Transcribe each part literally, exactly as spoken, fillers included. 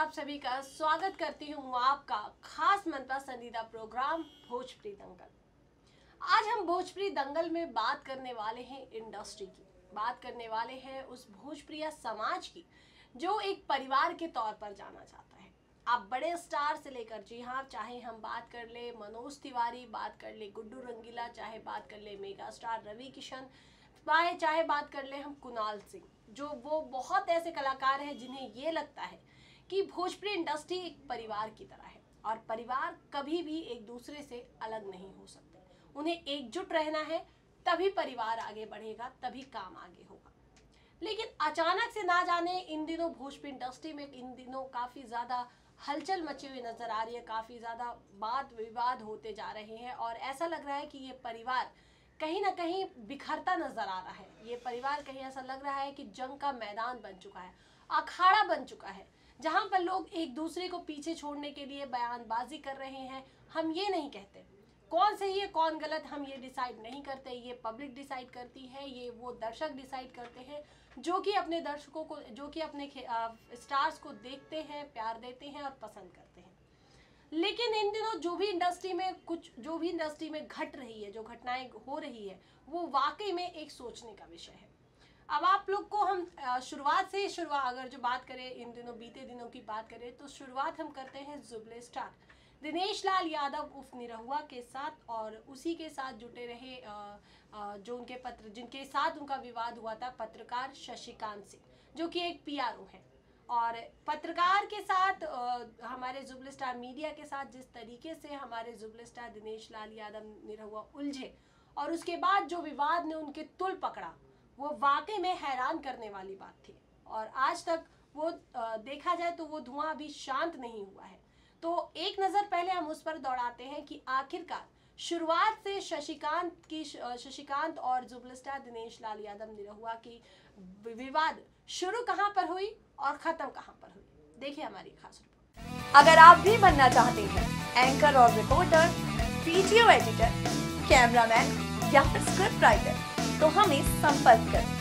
आप सभी का स्वागत करती हूँ आपका खास मन पसंदीदा प्रोग्राम भोजपुरी दंगल। आज हम भोजपुरी दंगल में बात करने वाले हैं इंडस्ट्री की, बात करने वाले हैं उस भोजपुरी समाज की जो एक परिवार के तौर पर जाना जाता है। आप बड़े स्टार से लेकर, जी हाँ, चाहे हम बात कर ले मनोज तिवारी, बात कर ले गुड्डू रंगीला, चाहे बात कर ले मेगा स्टार रवि किशन, चाहे बात कर ले हम कुणाल सिंह, जो वो बहुत ऐसे कलाकार हैं जिन्हें ये लगता है कि भोजपुरी इंडस्ट्री एक परिवार की तरह है और परिवार कभी भी एक दूसरे से अलग नहीं हो सकते। उन्हें एकजुट रहना है, तभी परिवार आगे बढ़ेगा, तभी काम आगे होगा। लेकिन अचानक से ना जाने इन दिनों भोजपुरी इंडस्ट्री में इन दिनों काफ़ी ज़्यादा हलचल मची हुई नज़र आ रही है, काफ़ी ज़्यादा वाद विवाद होते जा रहे हैं और ऐसा लग रहा है कि ये परिवार कहीं ना कहीं बिखरता नजर आ रहा है। ये परिवार कहीं ऐसा लग रहा है कि जंग का मैदान बन चुका है, अखाड़ा बन चुका है, जहां पर लोग एक दूसरे को पीछे छोड़ने के लिए बयानबाजी कर रहे हैं। हम ये नहीं कहते कौन सही है कौन गलत, हम ये डिसाइड नहीं करते, ये पब्लिक डिसाइड करती है, ये वो दर्शक डिसाइड करते हैं जो कि अपने दर्शकों को, जो कि अपने स्टार्स को देखते हैं, प्यार देते हैं और पसंद करते हैं। लेकिन इन दिनों जो भी इंडस्ट्री में कुछ जो भी इंडस्ट्री में घट रही है, जो घटनाएं हो रही है, वो वाकई में एक सोचने का विषय है। अब आप लोग को हम शुरुआत से शुरुआत अगर जो बात करें, इन दिनों बीते दिनों की बात करें, तो शुरुआत हम करते हैं जुबले स्टार दिनेश लाल यादव उर्फ निरहुआ के साथ और उसी के साथ जुटे रहे जो उनके पत्र जिनके साथ उनका विवाद हुआ था, पत्रकार शशिकांत सिंह, जो कि एक पीआरओ हैं। और पत्रकार के साथ आ, हमारे जुबले स्टार मीडिया के साथ जिस तरीके से हमारे जुबले स्टार दिनेश लाल यादव निरहुआ उलझे और उसके बाद जो विवाद ने उनके तुल पकड़ा, वो वाकई में हैरान करने वाली बात थी। और आज तक वो आ, देखा जाए तो वो धुआं अभी शांत नहीं हुआ है। तो एक नज़र पहले हम उस पर दौड़ाते हैं कि आखिरकार शुरुआत से शशिकांत की शशिकांत और जुबले स्टार दिनेश लाल यादव निरहुआ की विवाद शुरू कहां पर हुई और खत्म कहां पर हुई। देखिए हमारी खास रिपोर्ट। अगर आप भी बनना चाहते हैं एंकर और रिपोर्टर, वीडियो एडिटर, कैमरामैन या फिर स्क्रिप्ट राइटर, तो हमें संपर्क करें।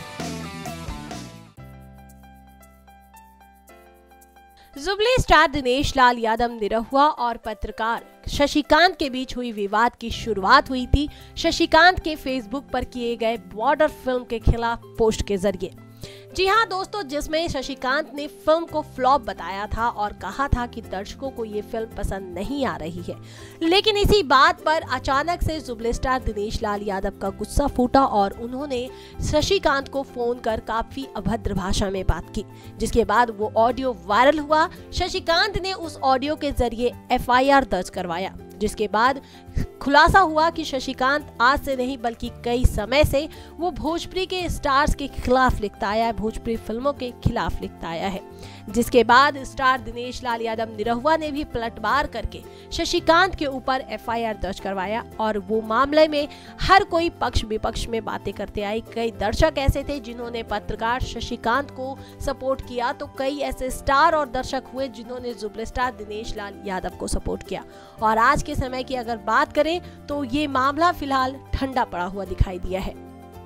जुबले स्टार दिनेश लाल यादव निरहुआ और पत्रकार शशिकांत के बीच हुई विवाद की शुरुआत हुई थी शशिकांत के फेसबुक पर किए गए बॉर्डर फिल्म के खिलाफ पोस्ट के जरिए। जी हाँ दोस्तों, जिसमें शशिकांत ने फिल्म को फ्लॉप बताया था और कहा था कि दर्शकों को ये फिल्म पसंद नहीं आ रही है। लेकिन इसी बात पर अचानक से जुबले स्टार दिनेश लाल यादव का गुस्सा फूटा और उन्होंने शशिकांत को फोन कर काफी अभद्र भाषा में बात की, जिसके बाद वो ऑडियो वायरल हुआ। शशिकांत ने उस ऑडियो के जरिए एफ आई आर दर्ज करवाया, जिसके बाद खुलासा हुआ कि शशिकांत आज से नहीं बल्कि कई समय से वो भोजपुरी के स्टार्स के खिलाफ लिखता आया है, भोजपुरी फिल्मों के खिलाफ लिखता आया है। जिसके बाद स्टार दिनेश लाल यादव निरहुआ ने भी पलटवार करके शशिकांत के ऊपर एफ आई आर दर्ज करवाया और वो मामले में हर कोई पक्ष विपक्ष में बातें करते आए। कई दर्शक ऐसे थे जिन्होंने पत्रकार शशिकांत को सपोर्ट किया, तो कई ऐसे स्टार और दर्शक हुए जिन्होंने जुबले स्टार दिनेश लाल यादव को सपोर्ट किया। और आज के समय की अगर बात करें तो ये मामला फिलहाल ठंडा पड़ा हुआ दिखाई दिया है।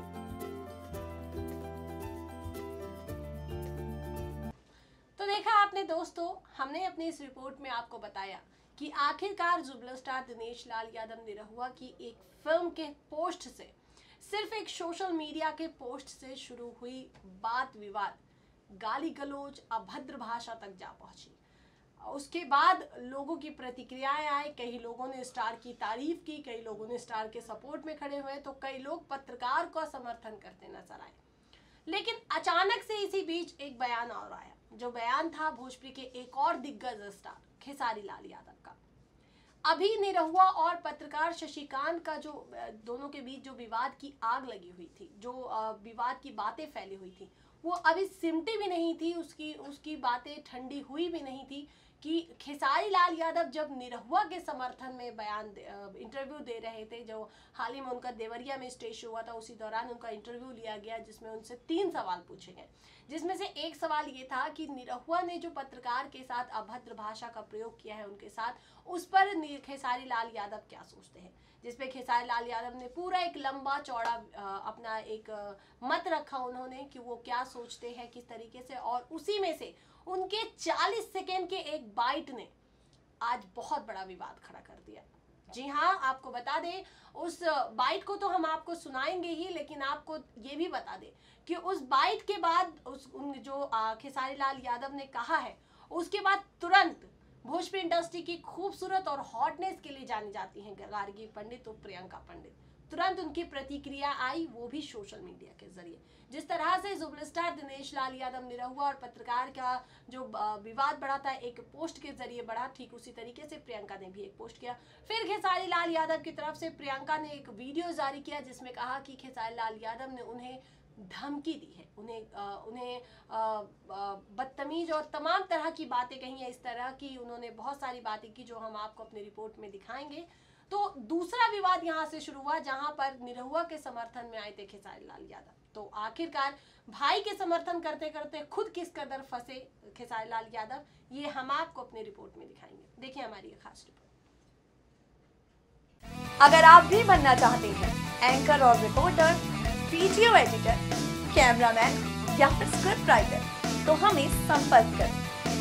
तो देखा आपने दोस्तों, हमने अपनी इस रिपोर्ट में आपको बताया कि आखिरकार जुबले स्टार दिनेश लाल यादव निरहुआ की एक फिल्म के पोस्ट से, सिर्फ एक सोशल मीडिया के पोस्ट से शुरू हुई बात विवाद गाली गलौज अभद्र भाषा तक जा पहुंची। उसके बाद लोगों की प्रतिक्रियाएं आई, कई लोगों ने स्टार की तारीफ की, कई लोगों ने स्टार के सपोर्ट में खड़े हुए, तो कई लोग पत्रकार का समर्थन करते नजर आए। लेकिन अचानक से इसी बीच एक बयान और आया, जो बयान था भोजपुरी के एक और दिग्गज स्टार खेसारी लाल यादव का। अभी निरहुआ और पत्रकार शशिकांत का जो दोनों के बीच जो विवाद की आग लगी हुई थी, जो विवाद की बातें फैली हुई थी, वो अभी सिमटी भी नहीं थी, उसकी उसकी बातें ठंडी हुई भी नहीं थी कि खेसारी लाल यादव जब निरहुआ के समर्थन में बयान इंटरव्यू दे रहे थे, जो हाल ही में उनका देवरिया में स्टेज शो हुआ था, उसी दौरान उनका इंटरव्यू लिया गया, जिसमें उनसे तीन सवाल पूछे गए, जिसमें से एक सवाल ये था कि निरहुआ ने जो पत्रकार के साथ अभद्र भाषा का प्रयोग किया है उनके साथ, उस पर खेसारी लाल यादव क्या सोचते हैं। जिसपे खेसारी लाल यादव ने पूरा एक लंबा चौड़ा अपना एक मत रखा उन्होंने कि वो क्या सोचते हैं किस तरीके से, और उसी में से उनके चालीस सेकेंड के एक बाइट ने आज बहुत बड़ा विवाद खड़ा कर दिया। जी हाँ, आपको बता दें, उस बाइट को तो हम आपको सुनाएंगे ही, लेकिन आपको ये भी बता दें कि उस बाइट के बाद उस उन जो खेसारी लाल यादव ने कहा है, उसके बाद तुरंत भोजपुरी इंडस्ट्री की खूबसूरत और हॉटनेस के लिए जानी जाती हैं गार्गी पंडित और प्रियंका पंडित, तुरंत उनकी प्रतिक्रिया आई, वो भी सोशल मीडिया के जरिए। जिस तरह से सुपरस्टार दिनेश लाल यादव निरहुआ और पत्रकार का जो विवाद बढ़ा था एक पोस्ट के जरिए बढ़ा, ठीक उसी तरीके से प्रियंका ने भी एक पोस्ट किया। फिर खेसारी लाल यादव की तरफ से प्रियंका ने एक वीडियो जारी किया जिसमें कहा कि खेसारी लाल यादव ने उन्हें धमकी दी है, उन्हें आ, उन्हें बदतमीज और तमाम तरह की बातें कही है, इस तरह की उन्होंने बहुत सारी बातें की जो हम आपको अपनी रिपोर्ट में दिखाएंगे। तो दूसरा विवाद यहाँ से शुरू हुआ जहां पर निरहुआ के समर्थन में आए थे खेसारी लाल यादव। तो आखिरकार भाई के समर्थन करते करते खुद किस कदर फंसे खेसारी लाल यादव, ये हम आपको अपनी रिपोर्ट में दिखाएंगे। देखिए हमारी ये खास रिपोर्ट। अगर आप भी बनना चाहते हैं एंकर और रिपोर्टर, वीडियो एडिटर, कैमरामैन या फिर स्क्रिप्ट राइटर, तो हमें संपर्क करें।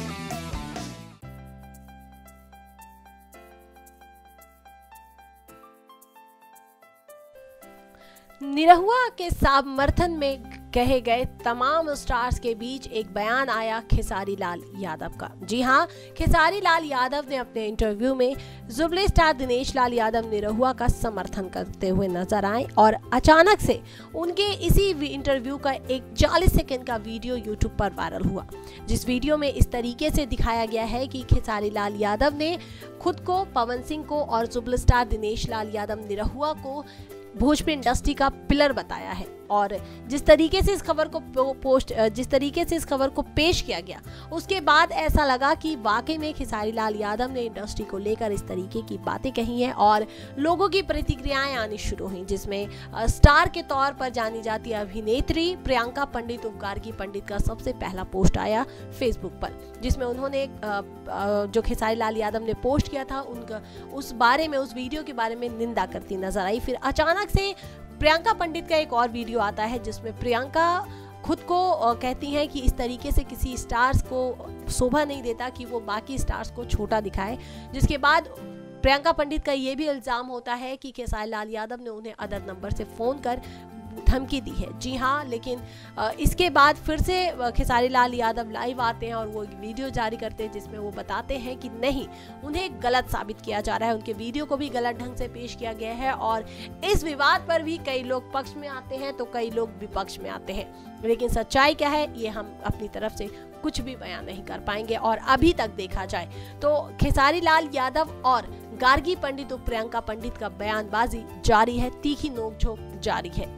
निरहुआ के समर्थन में कहे गए तमाम स्टार्स के बीच एक बयान आया खेसारी लाल यादव का। जी हाँ, खेसारी लाल यादव ने अपने इंटरव्यू में जुबली स्टार दिनेश लाल यादव निरहुआ का समर्थन करते हुए नजर आए और अचानक से उनके इसी इंटरव्यू का एक चालीस सेकंड का वीडियो यूट्यूब पर वायरल हुआ, जिस वीडियो में इस तरीके से दिखाया गया है कि खेसारी लाल यादव ने खुद को, पवन सिंह को और जुबली स्टार दिनेश लाल यादव निरहुआ को भोजपुरी इंडस्ट्री का पिलर बताया है। और जिस तरीके से इस खबर को पोस्ट जिस तरीके से इस खबर को पेश किया गया, उसके बाद ऐसा लगा कि वाकई में खेसारी लाल यादव ने इंडस्ट्री को लेकर इस तरीके की बातें कही हैं और लोगों की प्रतिक्रियाएं आनी शुरू हुई, जिसमें स्टार के तौर पर जानी जाती अभिनेत्री प्रियंका पंडित उर्फ गार्गी पंडित का सबसे पहला पोस्ट आया फेसबुक पर, जिसमें उन्होंने जो खेसारी लाल यादव ने पोस्ट किया था उनका उस बारे में, उस वीडियो के बारे में निंदा करती नजर आई। फिर अचानक से प्रियंका पंडित का एक और वीडियो आता है जिसमें प्रियंका खुद को कहती हैं कि इस तरीके से किसी स्टार्स को शोभा नहीं देता कि वो बाकी स्टार्स को छोटा दिखाए, जिसके बाद प्रियंका पंडित का ये भी इल्जाम होता है कि खेसारी लाल यादव ने उन्हें अदर नंबर से फोन कर धमकी दी है। जी हाँ, लेकिन इसके बाद फिर से खेसारी लाल यादव लाइव आते हैं और वो वीडियो जारी करते हैं जिसमें वो बताते हैं कि नहीं, उन्हें गलत साबित किया जा रहा है, उनके वीडियो को भी गलत ढंग से पेश किया गया है और इस विवाद पर भी कई लोग पक्ष में आते हैं तो कई लोग विपक्ष में आते हैं, लेकिन सच्चाई क्या है ये हम अपनी तरफ से कुछ भी बयान नहीं कर पाएंगे। और अभी तक देखा जाए तो खेसारी लाल यादव और गार्गी पंडित और प्रियंका पंडित का बयानबाजी जारी है, तीखी नोकझोंक जारी है।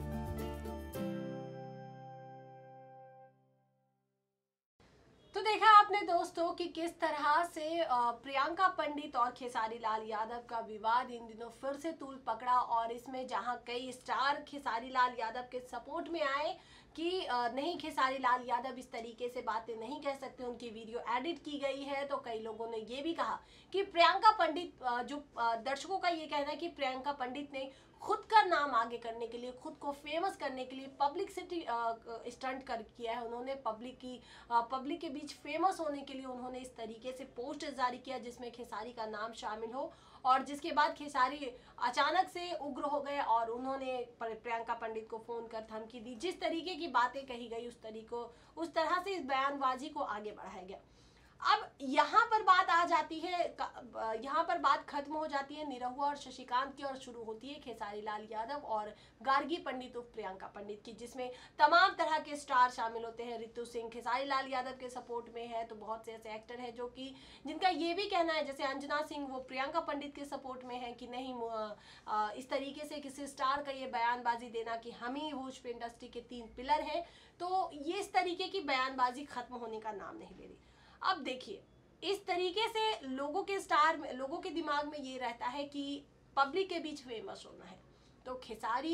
तो देखा आपने दोस्तों कि किस तरह से प्रियंका पंडित और खेसारी लाल यादव का विवाद इन दिनों फिर से तूल पकड़ा और इसमें जहां कई स्टार खेसारी लाल यादव के सपोर्ट में आए कि नहीं, खेसारी लाल यादव इस तरीके से बातें नहीं कह सकते, उनकी वीडियो एडिट की गई है, तो कई लोगों ने ये भी कहा कि प्रियंका पंडित, जो दर्शकों का ये कहना है कि प्रियंका पंडित ने खुद का नाम आगे करने के लिए, खुद को फेमस करने के लिए पब्लिसिटी स्टंट कर किया है, उन्होंने पब्लिक की पब्लिक के बीच फेमस होने के लिए उन्होंने इस तरीके से पोस्ट जारी किया जिसमें खेसारी का नाम शामिल हो, और जिसके बाद खेसारी अचानक से उग्र हो गए और उन्होंने प्रियंका पंडित को फोन कर धमकी दी। जिस तरीके की बातें कही गई उस तरीको उस तरह से इस बयानबाजी को आगे बढ़ाया गया। अब यहाँ पर बात आ जाती है, यहाँ पर बात खत्म हो जाती है निरहुआ और शशिकांत की और शुरू होती है खेसारी लाल यादव और गार्गी पंडित उर्फ प्रियंका पंडित की, जिसमें तमाम तरह के स्टार शामिल होते हैं। रितु सिंह खेसारी लाल यादव के सपोर्ट में है, तो बहुत से ऐसे एक्टर हैं जो कि जिनका ये भी कहना है, जैसे अंजना सिंह, वो प्रियंका पंडित के सपोर्ट में है कि नहीं, इस तरीके से किसी स्टार का ये बयानबाजी देना कि हम ही भोजपुरी इंडस्ट्री के तीन पिलर हैं, तो ये इस तरीके की बयानबाजी खत्म होने का नाम नहीं ले रही। अब देखिए, इस तरीके से लोगों के स्टार में, लोगों के दिमाग में ये रहता है कि पब्लिक के बीच फेमस होना है, तो खेसारी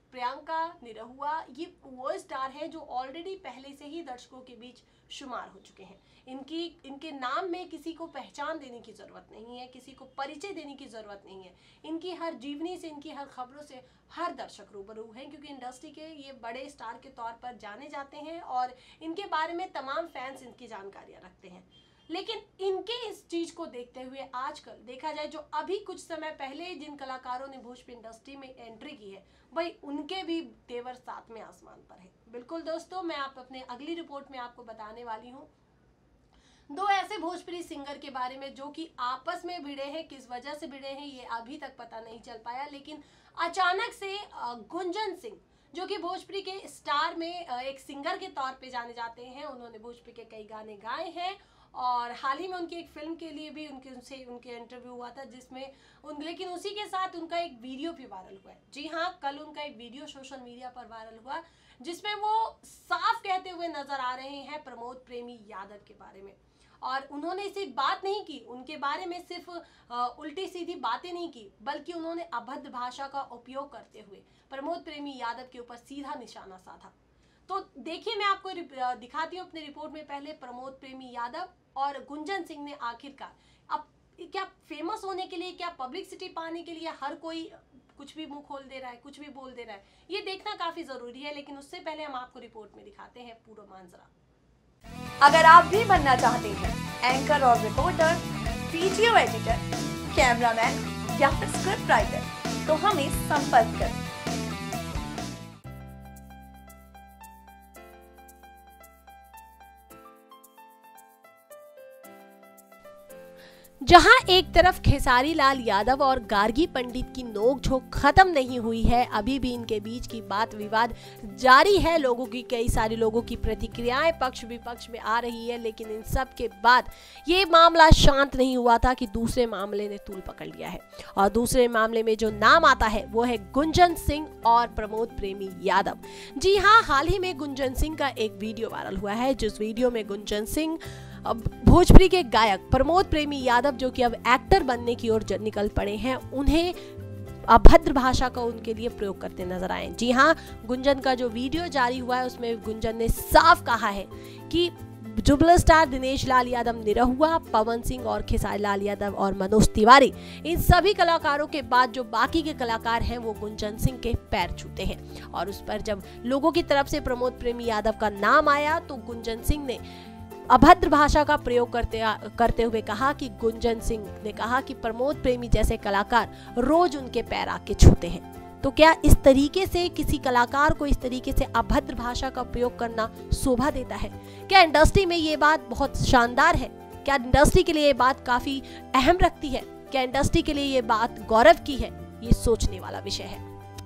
प्रियंका निरहुआ ये वो स्टार हैं जो ऑलरेडी पहले से ही दर्शकों के बीच शुमार हो चुके हैं। इनकी इनके नाम में किसी को पहचान देने की ज़रूरत नहीं है, किसी को परिचय देने की ज़रूरत नहीं है। इनकी हर जीवनी से, इनकी हर खबरों से हर दर्शक रूबरू हैं, क्योंकि इंडस्ट्री के ये बड़े स्टार के तौर पर जाने जाते हैं और इनके बारे में तमाम फैंस इनकी जानकारियाँ रखते हैं। लेकिन इनके इस चीज़ को देखते हुए आजकल देखा जाए, जो अभी कुछ समय पहले जिन कलाकारों ने भोजपुरी इंडस्ट्री में एंट्री की है, वही उनके भी तेवर साथ में आसमान पर है। बिल्कुल दोस्तों, मैं आप अपने अगली रिपोर्ट में आपको बताने वाली हूँ दो ऐसे भोजपुरी सिंगर के बारे में जो कि आपस में भिड़े हैं। किस वजह से भिड़े हैं ये अभी तक पता नहीं चल पाया, लेकिन अचानक से गुंजन सिंह, जो कि भोजपुरी के स्टार में एक सिंगर के तौर पे जाने जाते हैं, उन्होंने भोजपुरी के कई गाने गाए हैं और हाल ही में उनकी एक फिल्म के लिए भी उनके उनसे उनके इंटरव्यू हुआ था, जिसमें उन लेकिन उसी के साथ उनका एक वीडियो भी वायरल हुआ है। जी हाँ, कल उनका एक वीडियो सोशल मीडिया पर वायरल हुआ, जिसमें वो साफ कहते हुए नजर आ रहे हैं प्रमोद प्रेमी यादव के बारे में। और उन्होंने सिर्फ बात नहीं की, उनके बारे में सिर्फ उल्टी सीधी बातें नहीं की, बल्कि उन्होंने अभद्र भाषा का उपयोग करते हुए प्रमोद प्रेमी यादव के ऊपर सीधा निशाना साधा। तो देखिए, मैं आपको दिखाती हूँ अपने रिपोर्ट में पहले प्रमोद प्रेमी यादव और गुंजन सिंह ने आखिरकार अब क्या फेमस होने के लिए, क्या पब्लिसिटी पाने के लिए हर कोई कुछ भी मुंह खोल दे रहा है, कुछ भी बोल दे रहा है, ये देखना काफी जरूरी है। लेकिन उससे पहले हम आपको रिपोर्ट में दिखाते हैं पूरा मांजरा। अगर आप भी बनना चाहते हैं एंकर और रिपोर्टर, वीडियो एडिटर, कैमरामैन या फिर स्क्रिप्ट राइटर, तो हमें संपर्क करें। जहां एक तरफ खेसारी लाल यादव और गार्गी पंडित की नोकझोंक खत्म नहीं हुई है, अभी भी इनके बीच की बात विवाद जारी है। लोगों की कई सारे लोगों की प्रतिक्रियाएं पक्ष विपक्ष में आ रही है, लेकिन इन सब के बाद ये मामला शांत नहीं हुआ था कि दूसरे मामले ने तूल पकड़ लिया है। और दूसरे मामले में जो नाम आता है वो है गुंजन सिंह और प्रमोद प्रेमी यादव। जी हाँ, हाल ही में गुंजन सिंह का एक वीडियो वायरल हुआ है, जिस वीडियो में गुंजन सिंह अब भोजपुरी के गायक प्रमोद प्रेमी यादव, जो कि अब एक्टर बनने की ओर निकल पड़े हैं, उन्हें अभद्र भाषा का उनके लिए प्रयोग करते नजर आए। जी हाँ, गुंजन का जो वीडियो जारी हुआ है उसमें गुंजन ने साफ कहा है कि जुबल स्टार दिनेश लाल यादव निरहुआ, पवन सिंह और खेसारी लाल यादव और मनोज तिवारी, इन सभी कलाकारों के बाद जो बाकी के कलाकार हैं वो गुंजन सिंह के पैर छूते हैं। और उस पर जब लोगों की तरफ से प्रमोद प्रेमी यादव का नाम आया तो गुंजन सिंह ने अभद्र भाषा का प्रयोग करते करते हुए कहा कि गुंजन सिंह ने कहा कि प्रमोद प्रेमी जैसे कलाकार रोज उनके पैर आके छूते हैं। तो क्या इस तरीके से किसी कलाकार को इस तरीके से अभद्र भाषा का प्रयोग करना शोभा देता है? क्या इंडस्ट्री में ये बात बहुत शानदार है? क्या इंडस्ट्री के लिए ये बात काफी अहम रखती है? क्या इंडस्ट्री के लिए ये बात गौरव की है? ये सोचने वाला विषय है।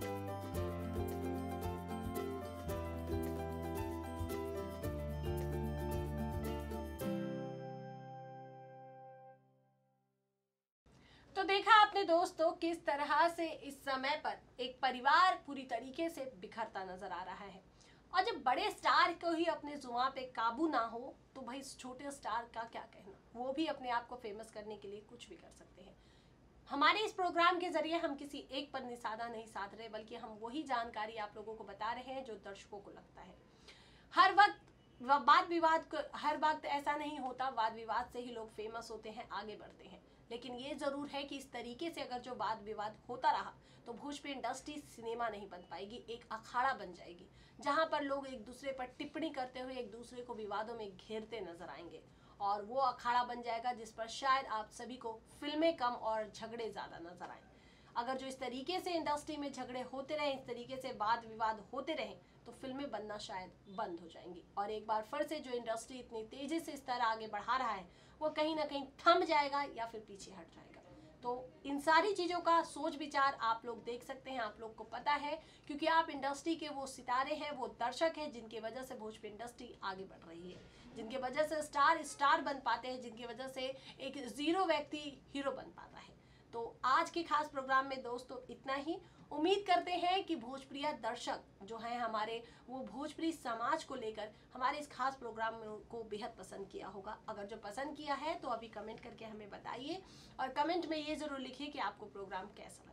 तो देखा आपने दोस्तों किस तरह से इस समय पर एक परिवार पूरी तरीके से बिखरता नजर आ रहा है। और जब बड़े स्टार को ही अपने जुबान पे काबू ना हो तो भाई छोटे स्टार का क्या कहना, वो भी अपने आप को फेमस करने के लिए कुछ भी कर सकते हैं। हमारे इस प्रोग्राम के जरिए हम किसी एक पर निशाना नहीं साध रहे, बल्कि हम वही जानकारी आप लोगों को बता रहे हैं जो दर्शकों को लगता है। हर वक्त वाद विवाद को हर वक्त ऐसा नहीं होता, वाद विवाद से ही लोग फेमस होते हैं, आगे बढ़ते हैं। लेकिन ये जरूर है कि इस तरीके से अगर जो वाद विवाद होता रहा तो भोजपुरी इंडस्ट्री सिनेमा नहीं बन पाएगी, एक अखाड़ा बन जाएगी, जहां पर लोग एक दूसरे पर टिप्पणी करते हुए एक दूसरे को विवादों में घेरते नजर आएंगे। और वो अखाड़ा बन जाएगा जिस पर शायद आप सभी को फिल्में कम और झगड़े ज्यादा नजर आए। अगर जो इस तरीके से इंडस्ट्री में झगड़े होते रहे, इस तरीके से वाद विवाद होते रहे, तो फिल्में बनना शायद बंद हो जाएंगी। और एक बार फिर से जो इंडस्ट्री इतनी तेजी से इस तरह आगे बढ़ा रहा है वो कहीं ना कहीं थम जाएगा या फिर पीछे हट जाएगा। तो इन सारी चीज़ों का सोच विचार आप लोग देख सकते हैं, आप लोग को पता है, क्योंकि आप इंडस्ट्री के वो सितारे हैं, वो दर्शक हैं जिनकी वजह से भोजपुरी इंडस्ट्री आगे बढ़ रही है, जिनकी वजह से स्टार स्टार बन पाते हैं, जिनकी वजह से एक जीरो व्यक्ति हीरो बन पाता है। तो आज के खास प्रोग्राम में दोस्तों इतना ही। उम्मीद करते हैं कि भोजपुरी दर्शक जो हैं हमारे, वो भोजपुरी समाज को लेकर हमारे इस खास प्रोग्राम को बेहद पसंद किया होगा। अगर जो पसंद किया है तो अभी कमेंट करके हमें बताइए और कमेंट में ये ज़रूर लिखिए कि आपको प्रोग्राम कैसा लगा।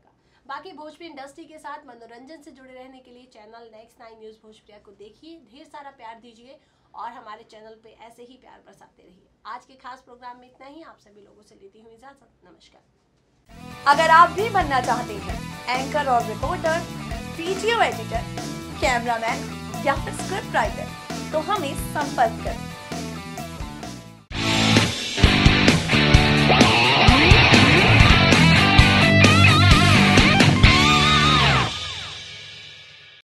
बाकी भोजपुरी इंडस्ट्री के साथ मनोरंजन से जुड़े रहने के लिए channel next nine news Bhojpriya को देखिए, ढेर सारा प्यार दीजिए और हमारे चैनल पे ऐसे ही प्यार बरसाते रहिए। आज के खास प्रोग्राम में इतना ही। आप सभी लोगों से लेती हूँ इजाजत। नमस्कार। अगर आप भी बनना चाहते हैं एंकर और रिपोर्टर, वीडियो एडिटर, कैमरामैन या फिर स्क्रिप्ट राइटर, तो हमें संपर्क करें।